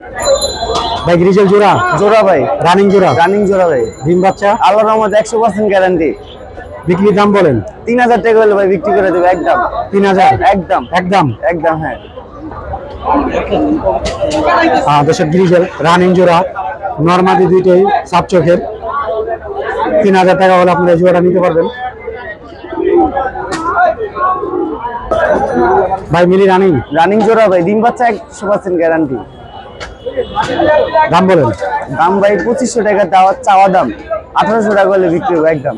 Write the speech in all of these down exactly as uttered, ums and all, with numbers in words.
ভাই গ্রিজেল জোড়া জোড়া ভাই, রানিং জোড়া রানিং জোড়া ভাই। ডিম বাচ্চা আল্লাহর রহমতে একশো পার্সেন্ট গ্যারান্টি। বিক্রির দাম বলেন? তিন হাজার টাকা হলে ভাই বিক্রি করে দেবো একদম। তিন হাজার একদম একদম একদম হ্যাঁ। দর্শক গ্রিজেল রানিং জোড়া নরমাদি দুইটাই সাপ চোখের, তিন হাজার টাকা হলে আপনারা জোড়াটা নিতে পারবেন। ভাই মিলি রানিং রানিং জোড়া ভাই, ডিম বাচ্চা একশো পার্সেন্ট গ্যারান্টি। দাম বলেন? দাম ভাই পঁচিশশো টাকা দেওয়ার চাওয়া দাম, আঠারোশো টাকা হলে বিক্রি হবে একদম।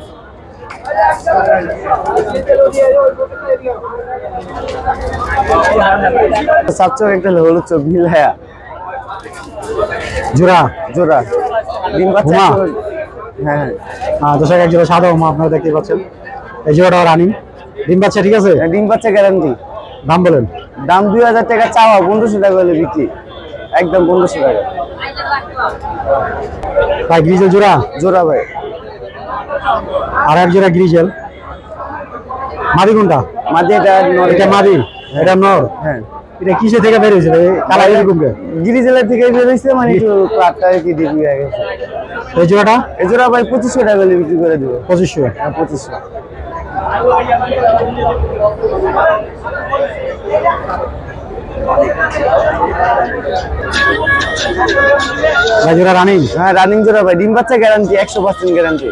সাতশো একটা হলুদ চোখ মিলায়া জোড়া জোড়া ডিম বাচ্চা। হুমা। হ্যাঁ হ্যাঁ দর্শক এক জোড়া সাদা হুমা আপনারা দেখতে পাচ্ছেন, এই জোড়াটা রানিং ডিম বাচ্চা ঠিক আছে? হ্যাঁ, ডিম বাচ্চা গ্যারান্টি। দাম বলেন? দাম দুই হাজার টাকা চাওয়া, পনেরোশো টাকা হলে বিক্রি একদম পনেরোশো টাকা। ভাই গ্রিজেল জোড়া জোড়া ভাই, আর এক জোড়া গ্রিজেল। মাদি কোনটা? মাঝে এটা নর, এটা মাদি, এটা নর। হ্যাঁ এটা কিসে থেকে বের হয়েছিল কালার এরকম? গিরিজেলার থেকে বের হয়েছে, মানে একটু কাঠটা কি ডিপি হয়ে গেছে। এই জোড়াটা? এই জোড়া ভাই পঁচিশশো টাকা হলে বিক্রি করে দেবো। পঁচিশশো? হ্যাঁ পঁচিশশো। ভাই জোড়া রানিং? হ্যাঁ রানিং জোড়া ভাই, ডিম বাচ্চা গ্যারান্টি, একশো পার্সেন্ট গ্যারান্টি।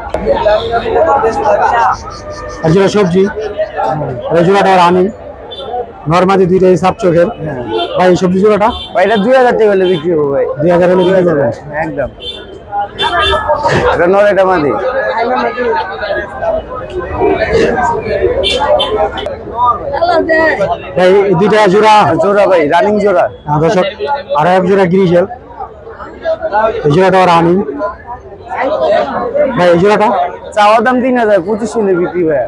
এক জোড়া সবজি, এই জোড়াটা রানিং নরমাদি দুইটাই সাপ চোখের। ভাই এই সবজি জোড়াটা? ভাই এটা দুই হাজার টাকা হলে বিক্রি হবে ভাই। দুই হাজার হলে বিক্রি করবেন? একদম। এটা নর, এটা মাদি। ভাই এই দুইটা জোড়া? জোড়া ভাই, রানিং জোড়া। দর্শক আর এক জোড়া গ্রিজেল, এই জোড়াটা রানিং। ভাই এই জোড়াটা? চাওয়া দাম তিন হাজার, পঁচিশশো হলে বিক্রি ভাই।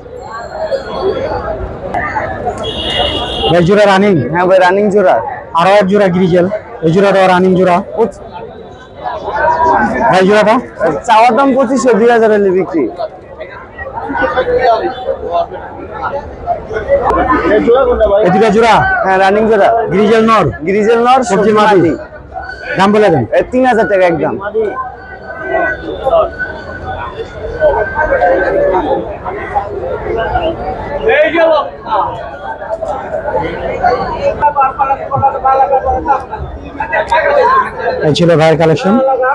ভাই জোড়া রানিং? হ্যাঁ ভাই রানিং জোড়া। আরো এক জোড়া গ্রিজেল, এই জোড়াটা রানিং জোড়া। ভাই জোড়াটা? চাওয়া দাম পঁচিশশো, দুই হাজার হলে বিক্রি। এই দুটা জোড়া? হ্যাঁ রানিং জোড়া। গ্রিজেল নর, গ্রিজেল নর, সবজি মাদি। দাম বলে দেন? তিন হাজার টাকা একদম। এই ছিল ভাইয়ের কালেকশন।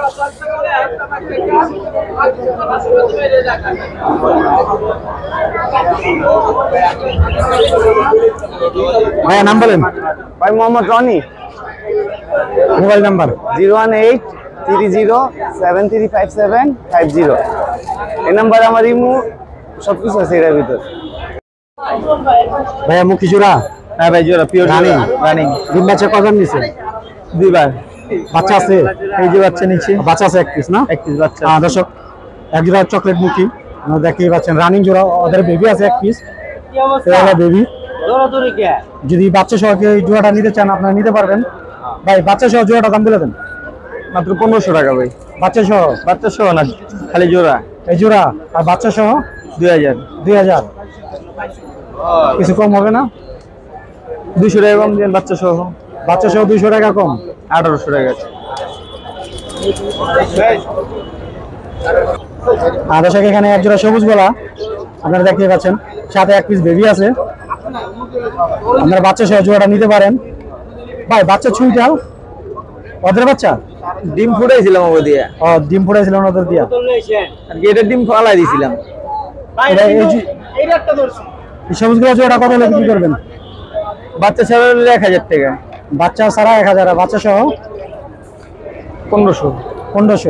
ভাইয়া নাম বলেন? ভাই Mohammad Roni. Mobile number? Zero one eight three zero seven three five seven five zero. এই নাম্বার আমার ইমু, সবকিছু আছে এটার ভিতর। ভাইয়া মুখী জোড়া? হ্যাঁ ভাই জোড়া, পিওর রানিং। রানিং। ডিম বাচ্চা কজন নিছে? দুইবার। বাচ্চা আছে? এই যে বাচ্চা নিচ্ছি, বাচ্চা আছে এক পিস না? এক পিস বাচ্চা। হ্যাঁ দর্শক এক জোড়া চকলেট মুখী আপনারা দেখতেই পাচ্ছেন, রানিং জোড়া। ওদের বেবি আছে এক পিস, বেবি। যদি বাচ্চা সহ এই জোড়াটা নিতে চান আপনারা নিতে পারবেন। ভাই বাচ্চা সহ জোড়াটা দাম বলে দেন? মাত্র পনেরোশো টাকা ভাই। বাচ্চা সহ? বাচ্চা সহ না, খালি জোড়া। এই জোড়া আর বাচ্চা সহ দুই হাজার। দুই হাজার? কিছু কম হবে না? দুইশো টাকা কম দেন বাচ্চা সহ। বাচ্চা সহ দুইশো টাকা কম, আঠারোশো টাকা। আর দর্শক এখানে এক জোড়া সবুজ গলা আপনারা দেখতে পাচ্ছেন, সাথে এক পিস বেবি আছে। আপনারা বাচ্চা সহ জোড়াটা নিতে পারেন। ভাই বাচ্চা ছুঁইটাল ওদের বাচ্চা? ডিম ফুটাইছিলাম ওকে দিয়ে। ও ডিম ফুটাইছিলেন ওদের দিয়া? আর কি এটা ডিম ফালাই দিয়েছিলাম। এই সবুজ গলা জোড়াটা কত হলে বিক্রি করবেন? বাচ্চা ছাড়া এক হাজার টাকা, বাচ্চা ছাড়া এক হাজার, বাচ্চা সহ পনেরোশো। পনেরোশো।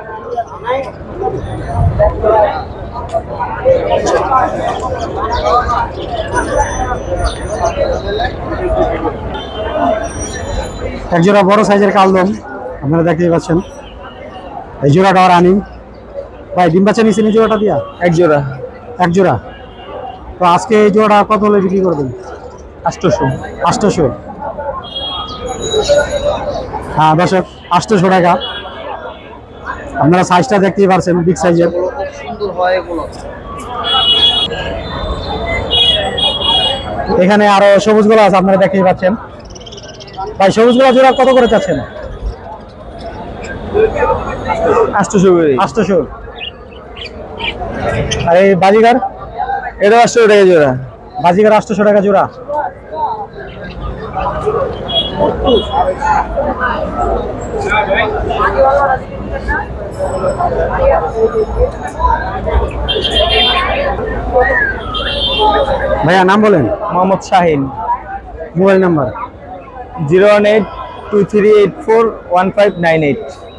এক জোড়া বড় সাইজের কালদম আপনারা দেখতেই পাচ্ছেন, এই জোড়াটা রানিং। ভাই ডিম বাচ্চা নিচ্ছেন এই জোড়াটা দিয়া? এক জোড়া। এক জোড়া। তো আজকে এই জোড়াটা কত হলে বিক্রি করবেন? আটশোশো। আটশোশো? হ্যাঁ দর্শক আটশোশো টাকা। আপনারা সাইজটা দেখতেই পারছেন, বিগ সাইজের। সুন্দর হয় এগুলো। এখানে আরো সবুজ গুলো আছে আপনারা দেখতেই পাচ্ছেন। ভাই সবুজগুলো জোড়া কত করে চাচ্ছেন? আটশোশো করে। আটশোশো। আর এই বাজিগার? এটা আটশো টাকা জোড়া। বাজিগার আটশোশো টাকা জোড়া। ভাইয়া নাম বলেন। Mohammad Shahin. Mobile number zero one eight two three eight four one five nine eight.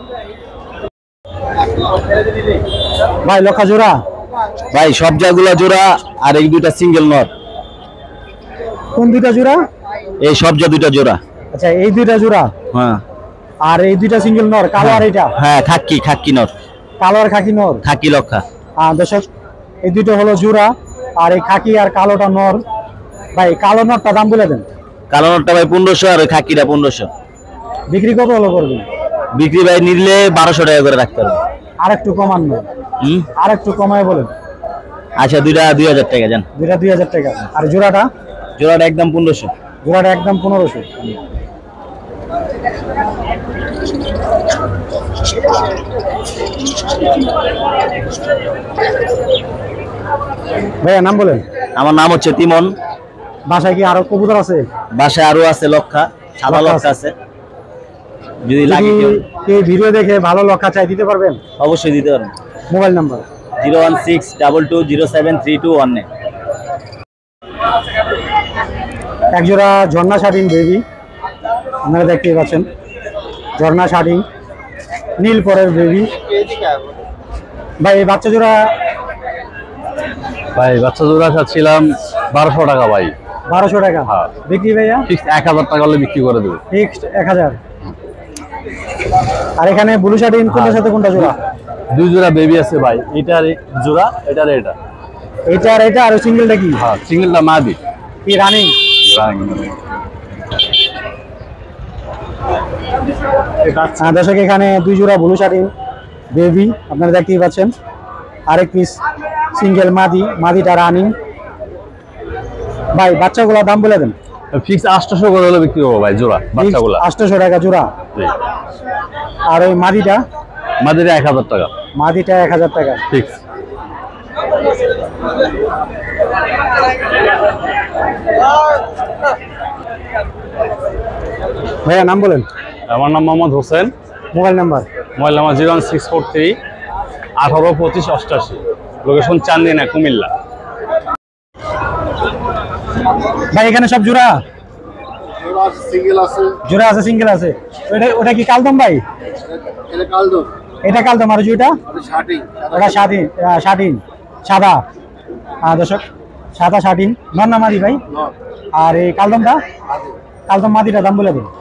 ভাই লক্ষা জোড়া? ভাই সব জায়গাগুলো জোড়া আর এই দুইটা সিঙ্গেল নট। কোন দুইটা জোড়া? এই সব যা দুইটা জোড়া। আচ্ছা এই দুইটা জোড়া। হ্যাঁ আর এই দুইটা সিঙ্গেল নর, কালো আর এটা? হ্যাঁ খাকি খাকি নট। কালো আর খাকি নর। খাকি লক্ষা। আর দর্শক এই দুইটা হলো জোড়া আর এই খাকি আর কালোটা নর। ভাই কালো নরটা দাম বলে দেন। কালো নটটা ভাই পনেরোশো আর ওই খাকিটা পনেরোশো। বিক্রি কত হলো করবেন? বিক্রি ভাই নিলে বারোশো টাকা করে রাখতে হবে। আর একটু কমান না? হুম আর একটু কমায় বলেন। আচ্ছা দুইটা দুই হাজার টাকা যান। দুইটা দুই হাজার টাকা। আর জোড়াটা? জোড়াটা একদম পনেরোশো। জোড়াটা একদম পনেরোশো। ভাইয়া নাম বলেন। আমার নাম হচ্ছে তিমন। বাসায় কি আরো কবুতর আছে? বাসায় আরো আছে লক্ষা, সাদা লক্ষা লক্ষা আছে। যদি যদি লাগে কেউ কেউ ভিডিও দেখে ভালো লক্ষা চাই দিতে পারবেন? অবশ্যই দিতে পারেন। Mobile number zero one six double two zero seven three two one nine. এক জোড়া ঝর্ণা শার্টিং বেবি আপনারা দেখতেই পাচ্ছেন। ঝর্ণা শার্টিং নীল পরের বেবি। ভাই এই বাচ্চা জোড়া? ভাই বাচ্চা জোড়া খাচ্ছিলাম বারোশো টাকা ভাই। বারোশো টাকা। হ্যাঁ। বিক্রি ভাইয়া? ফিক্সড এক হাজার টাকা হলে বিক্রি করে দেবো। ফিক্সড এক হাজার। আর এখানে ব্লু শার্টিং কোনটার সাথে কোনটা জোড়া? দুই জোড়া বেবি আছে ভাই, এটার জোড়া এটার এটা। এটা আর এটা। আর সিঙ্গেলটা কি? হ্যাঁ সিঙ্গেলটা মাদি। কি রানিং? হ্যাঁ দর্শক এখানে দুই জোড়া ব্লু শার্টিং বেবি আপনারা দেখতেই পাচ্ছেন। আরেক পিস সিঙ্গেল মাদি, মাদিটা রানিং। ভাই বাচ্চাগুলোর দাম বলে দেন। ফিক্স আটশোশো করে হলে বিক্রি করবো ভাই জোড়া বাচ্চাগুলা। আটশোশো টাকা জোড়া। আর ওই মাদিটা? মাদিটা এক হাজার টাকা। মাদিটা এক হাজার টাকা ফিক্স। ভাইয়া নাম বলেন। আমার নাম Mohammad Hossain. Mobile number? Mobile number zero one six four three আঠারো পঁচিশ অষ্টাশি। লোকেশন চান্দিনা, কুমিল্লা। ভাই এখানে সব জোড়া? সিঙ্গেল আছে। জোড়া আছে, সিঙ্গেল আছে। ওটা ওটা কি কালদম ভাই? এটা কালদম। এটা কালদম। আর ওইটা? শার্টিং। ওটা স্বাধীন স্বাধীন সাদা। আর দর্শক সাদা শার্টিং নর না মাদি ভাই? আর এই কালদমটা? কালদম মাদিটা দাম বলে দিন।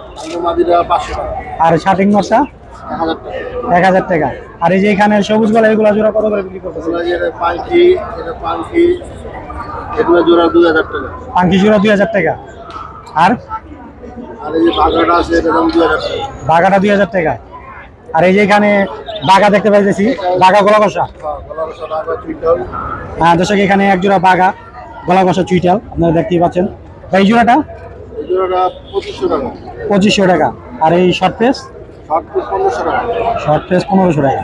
আর শার্টিং নরটা? এক হাজার টাকা। আর এই যে এখানে সবুজ গলা এগুলা জোড়া কত করে বিক্রি করতেছে? পাঙ্কি পাঙ্কি এগুলো জোড়া দুই হাজার টাকা। পাঙ্কি জোড়া দুই হাজার টাকা। আর আর এই যে বাগাটা আছে এটা দাম দুই হাজার টাকা। বাগাটা দুই হাজার টাকা। আর এই যে এখানে বাগা দেখতে পাইতেছি, বাগা গলা কষা। হ্যাঁ দর্শক এখানে এক জোড়া বাগা গলা কষা চুইটাল আপনারা দেখতেই পাচ্ছেন। এই জোড়াটা? এই জোড়াটা পঁচিশশো টাকা। পঁচিশশো টাকা। আর এই শর্ট পেস? শর্ট পিস পনেরোশো টাকা। শর্ট পেস পনেরোশো টাকা।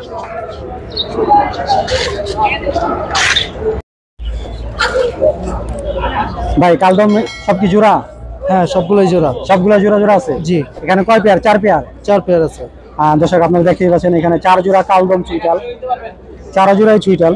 ভাই কালদম সব কি জোড়া? হ্যাঁ সবগুলোই জোড়া। সবগুলো জোড়া জোড়া আছে? জি। এখানে কয় পেয়ার? চার পেয়ার? চার পেয়ার আছে। হ্যাঁ দর্শক আপনারা দেখতেই পাচ্ছেন এখানে চার জোড়া কালদম চুইটাল, চার জোড়াই চুইটাল।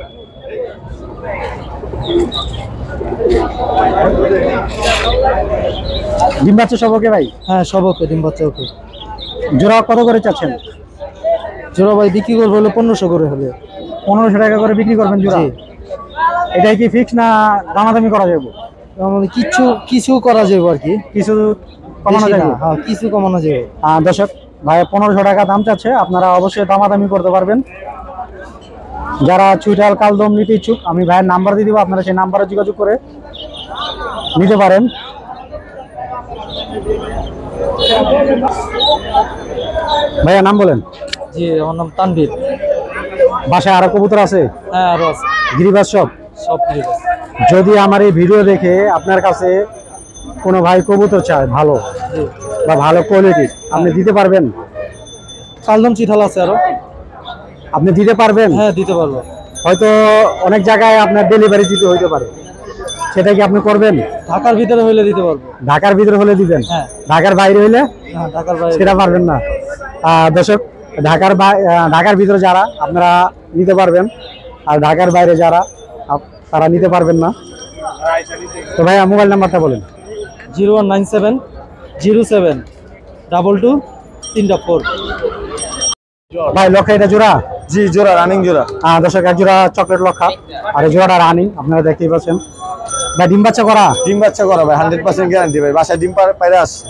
ডিম বাচ্চা সব ওকে ভাই? হ্যাঁ সব ওকে, ডিম বাচ্চা ওকে। জোড়া কত করে চাচ্ছেন? জোড়া ভাই বিক্রি করবো হলে পনেরোশো করে হবে। পনেরোশো টাকা করে বিক্রি করবেন জোড়া? জি। এটাই কি ফিক্স না দামাদামি করা যাবে? মানে কিছু কিছু করা যাবে আর কি, কিছু কমানো বেশি না, যাবে? হ্যাঁ কিছু কমানো যাবে। আহ, দর্শক ভাই পনেরোশো টাকা দাম চাচ্ছে, আপনারা অবশ্যই দামাদামি করতে পারবেন। যারা চুইটাল কালদম নিতে ইচ্ছুক আমি ভাইয়ের নাম্বার দিয়ে দিব, আপনারা সেই নাম্বারে যোগাযোগ করে নিতে পারেন। ভাইয়া নাম বলেন। জি আমার নাম তানভীর। বাসায় আরো কবুতর আছে? হ্যাঁ আরো আছে, গিরিবাজ সব? সব ঠিক আছে। যদি আমার এই ভিডিও দেখে আপনার কাছে কোনো ভাই কবুতর চায় ভালো বা ভালো কোয়ালিটি, আপনি দিতে পারবেন? কালদম চিঠাল আছে আরো। আপনি দিতে পারবেন? হ্যাঁ দিতে পারবো। হয়তো অনেক জায়গায় আপনার ডেলিভারি দিতে হইতে পারে, সেটা কি আপনি করবেন? ঢাকার ভিতরে হইলে দিতে পারবো। ঢাকার ভিতরে হলে দিবেন? হ্যাঁ। ঢাকার বাইরে হইলে হ্যাঁ ঢাকার বাইরে সেটা পারবেন না। আহ, দর্শক, ঢাকার বাই- আহ, ঢাকার ভিতরে যারা আপনারা নিতে পারবেন, আর ঢাকার বাইরে যারা আপ- তারা নিতে পারবেন না। তো ভাইয়া মোবাইল নাম্বারটা বলেন। Zero one nine seven zero seven double two তিনটা ফোর। ভাই লক্ষা এটা জোড়া? জি জোড়া, রানিং জোড়া। আহ, দর্শক এক জোড়া চকলেট লক্ষা আর এই জোড়াটা রানিং, আপনারা দেখতেই পাচ্ছেন। ভাই ডিম বাচ্চা করা? ডিম বাচ্চা করা ভাই, হান্ড্রেড পার্সেন্ট গ্যারান্টি ভাই, বাসায় ডিম পা- পাইরে আসছে।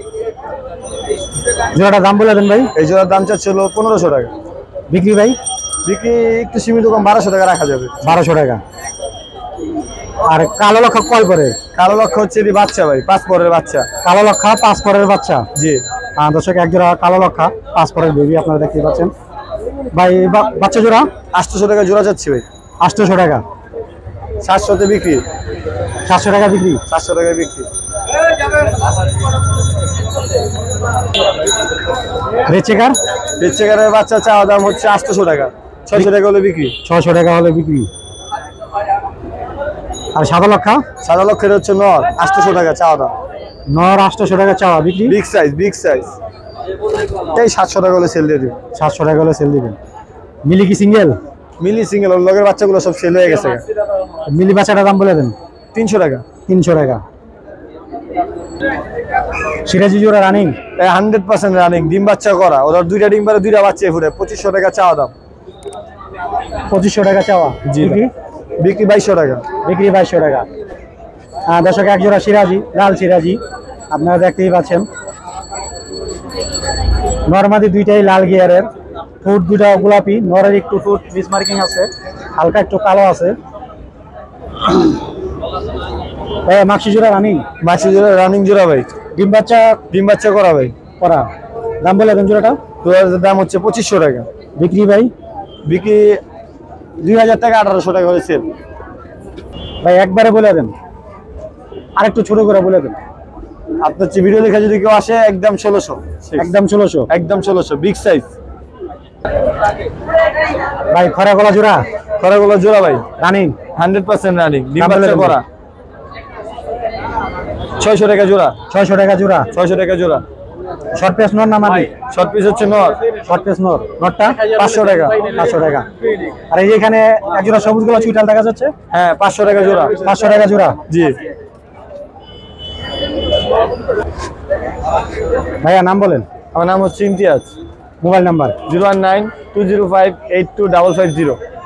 জোড়াটার দাম বলে দেন ভাই। এই জোড়ার দাম চাচ্ছে হলো পনেরোশো টাকা। বিক্রি ভাই? বিক্রি একটু সীমিত কম, বারোশো টাকা রাখা যাবে। বারোশো টাকা। আর কালো লক্ষা কয় করে? কালো লক্ষ্য হচ্ছে এটি বাচ্চা ভাই, পাঁচ পরের বাচ্চা। কালো লক্ষা পাঁচ পরের বাচ্চা। জি আহ, দর্শক এক জোড়া কালো লক্ষা পাঁচ পরের বেবি আপনারা দেখতেই পাচ্ছেন। ভাই বা- বাচ্চা জোড়া আটশোশো টাকা জোড়া যাচ্ছে ভাই, আটশোশো টাকা। সাতশোতে বিক্রি, সাতশো টাকা বিক্রি। সাতশো টাকায় বিক্রি। Red checker? রেড চেকারের বাচ্চা চাওয়া দাম হচ্ছে আটশোশো টাকা, ছয়শো টাকা হলে বিক্রি। ছশো টাকা হলে বিক্রি। আর সাদা লক্ষা? সাদা লক্ষের হচ্ছে নর, আটশোশো টাকা চাওয়া দাম। নর আটশোশো টাকা চাওয়া, বিক্রি বিগ সাইজ, বিগ সাইজ এই সাতশো টাকা হলে সেল দিয়ে দিবে। সাতশো টাকা হলে সেল দিবেন। মিলি কি সিঙ্গেল? মিলি সিঙ্গেল, ওর লগের বাচ্চাগুলো সব সেল হয়ে গেছে। মিলি বাচ্চাটার দাম বলে দেন। তিনশো টাকা। তিনশো টাকা। সিরাজি জোড়া রানিং? হান্ড্রেড পার্সেন্ট রানিং, ডিম বাচ্চা করা, ওদের দুইটা ডিম পারে দুইটা বাচ্চা ফুটে, পঁচিশশো টাকা চাওয়া দাম। পঁচিশশো টাকা চাওয়া, জি বিক্রি? বিক্রি বাইশশো টাকা। বিক্রি বাইশশো টাকা। আহ, দর্শক এক জোড়া সিরাজি, লাল সিরাজি আপনারা দেখতেই পাচ্ছেন। নর্মাদি দুইটাই লাল গিয়ারের, ফুট দুইটা গোলাপি, নরের একটু ফুট মিস মার্কিং আছে, হালকা একটু কালো আছে। মাক্সি জোড়া রানিং? মাছি জোড়া রানিং জোড়া ভাই, ডিম বাচ্চা ডিম বাচ্চা করা ভাই। করা। দাম বলে দেন জোড়াটা। জোড়ার দাম হচ্ছে পঁচিশশো টাকা। বিক্রি ভাই? বিক্রি দুই হাজার টাকা, আঠারোশো টাকা হলে সেল। ভাই একবারে বলে দেন, আরেকটু ছোট করে বলে দেন। আপনার হচ্ছে ভিডিও লেখা যদি কেউ আসে একদম ষোলোশো, একদম ষোলোশো। একদম ষোলোশো, বিগ সাইজ। ভাই খরা গলা জোড়া খরাগুলো জোড়া ভাই, রানিং? হান্ড্রেড পার্সেন্ট রানিং, ডিম দাম বলে বাচ্চা দেন। করা। ছয়শো টাকা জোড়া, ছয়শো টাকা জোড়া। ছয়শো টাকা জোড়া। শর্ট পেস নর না মাদি? শর্ট পিস হচ্ছে নর, শর্ট পেস নর। নরটা পাঁচশো টাকা। পাঁচশো টাকা। আর এই যে এখানে এক জোড়া সবুজ গোলা চুইটাল দেখা যাচ্ছে, হ্যাঁ পাঁচশো টাকা জোড়া। পাঁচশো টাকা জোড়া। জি ভাইয়া নাম বলেন। আমার নাম হচ্ছে Imtiaz. Mobile number? Zero one nine two zero five eight two double five zero.